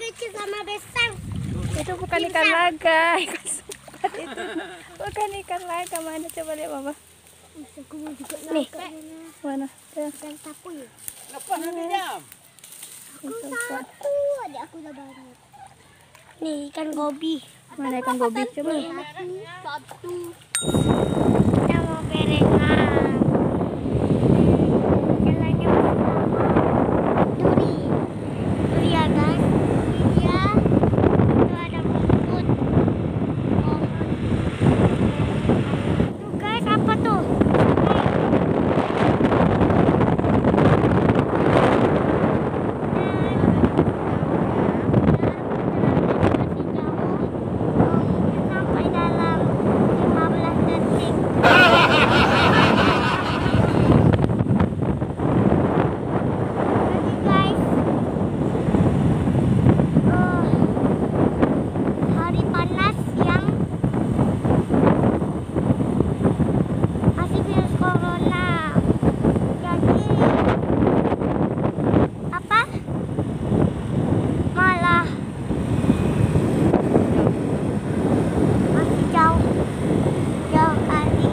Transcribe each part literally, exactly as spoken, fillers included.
kecil sama besar. Itu bukan ikan laga. Ikan supat itu. Bukan ikan laga. Mana coba lihat mama. Nih. Mana? Ikan sapu ya. Lepas nanti jam. Aku satu, ada aku udah banyak. Nih ikan gobi. Mana ikan gobi? Coba. Satu, satu. Kita mau berenang. Yang lagi duri. Duri ya guys. Iya. Itu ada rumput. Pohon. Tuh guys, apa tuh? Sampai dalam lima belas detik. Lagi guys. Oh, hari panas yang masih virus corona. Jadi apa? Malah masih jauh jauh kali.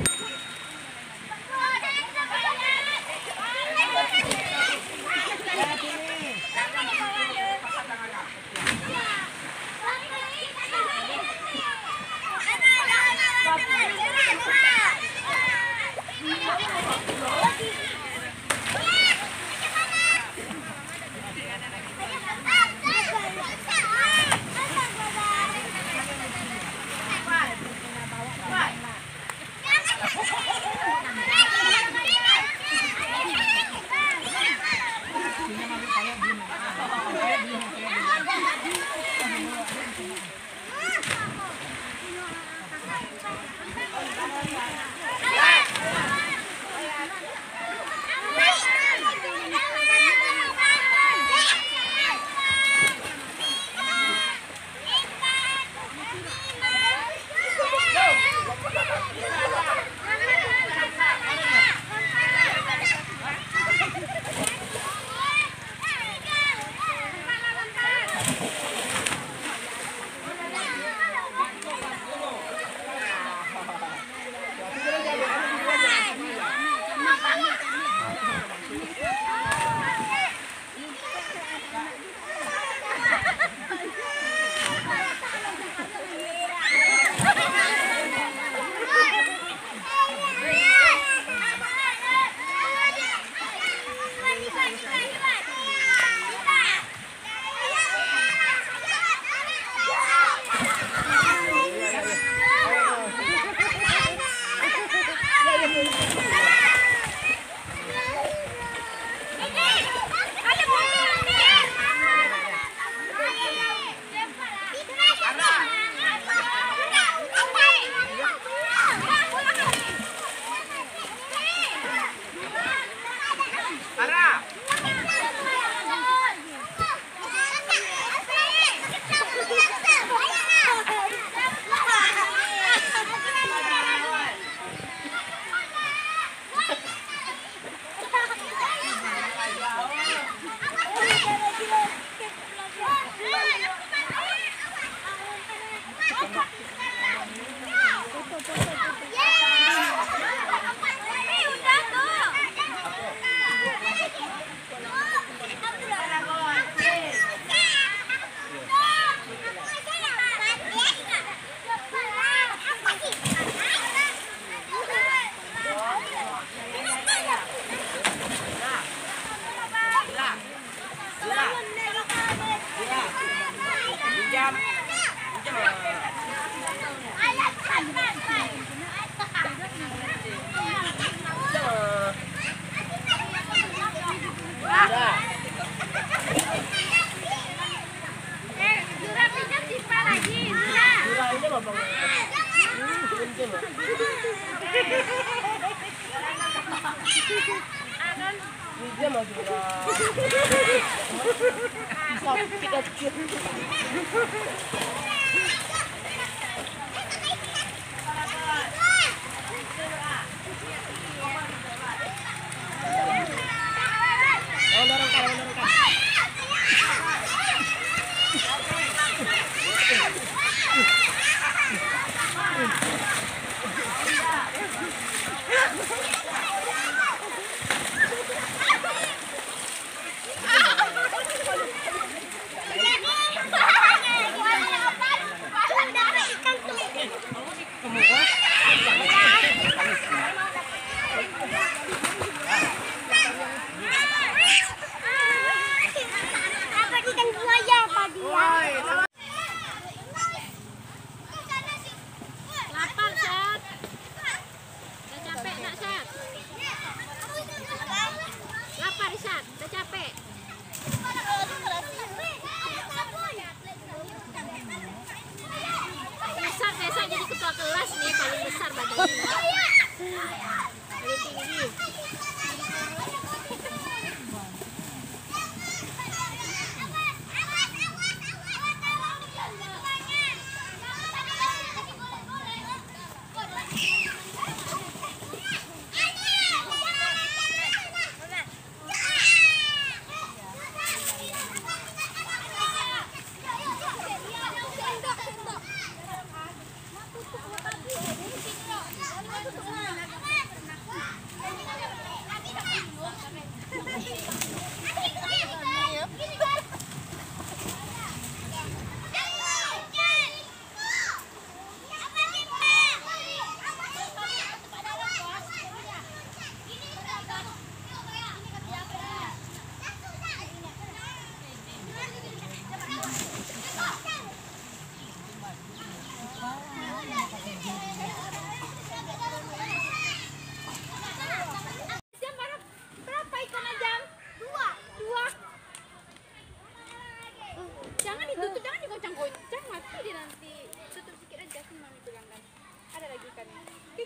Dia masih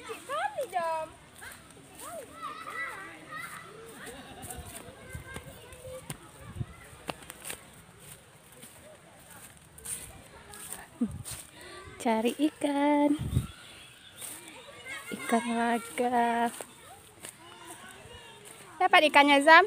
Kecil kali dam. Cari ikan. Ikan laga. Dapat ikannya, Zam?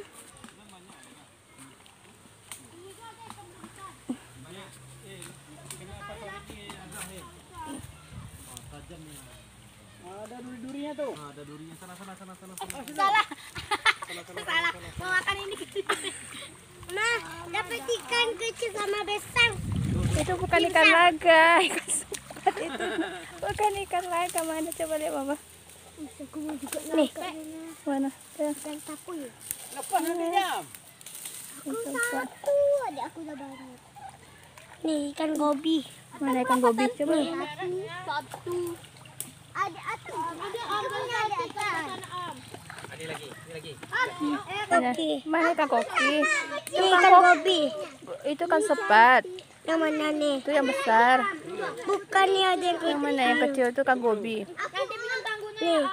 Ada duri-durinya tuh. Ada durinya sana sana sana sana. Salah. Salah. Mau makan ini. Nah, dapat ikan kecil sama besar. Itu bukan ikan laga, ikan supat itu. Bukan ikan laga, mana coba lihat Mama. Nih, mana? Tuh. Ikan sapu ya? Lepas nanti jam. Aku satu, ada aku udah banyak. Nih ikan gobi. Mana ikan gobi? Coba. Nih, satu. Ada atu. Ada ambilnya ada ikan. Ini lagi, ini lagi. Mana? Mana ikan koki? Ini ikan gobi. Itu kan sepat. Yang mana nih? Itu yang besar. Bukan nih ada yang Yang mana yang kecil itu kan gobi. nih.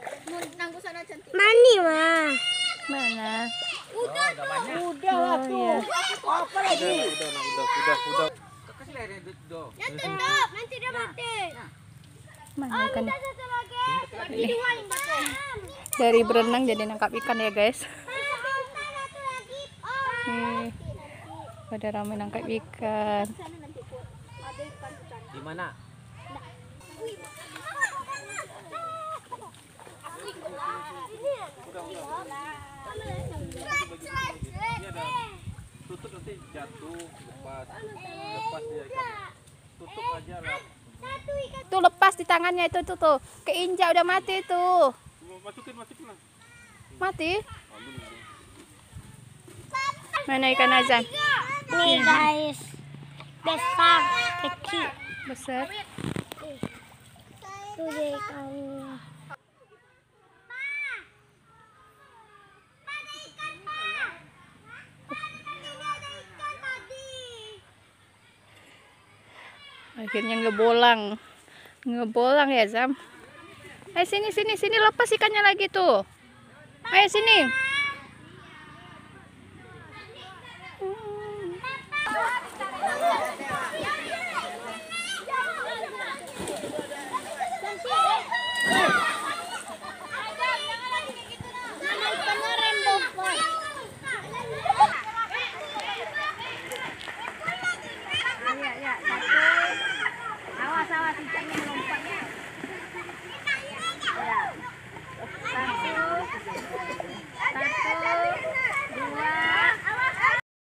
Mani mah. Mana? Udah Oh, lah tuh. iya. Apa lagi? Udah, udah, udah, udah, udah. Kasih leher do. Ya tutup, nanti dia mati. Mana ikan? Satu lagi. Bagi dua yang mati. Dari berenang jadi nangkap ikan ya guys. Satu lagi. Oh. Nih, pada ramai nangkap ikan. Di mana? Tutup nanti jatuh, lepas, lepas dia ikan. Tutup aja lah. Tuh lepas di tangannya itu tuh tuh. Keinjak udah mati tuh. Masukin, masukin lah. Mati. Mana ikan Azam? Nih guys. Besar, kecil. Besar. Tuh dia ikannya. Akhirnya ngebolang. Ngebolang ya Zam. Ayo sini sini sini lepas ikannya lagi tuh. Ayo sini. Awas awas ikannya.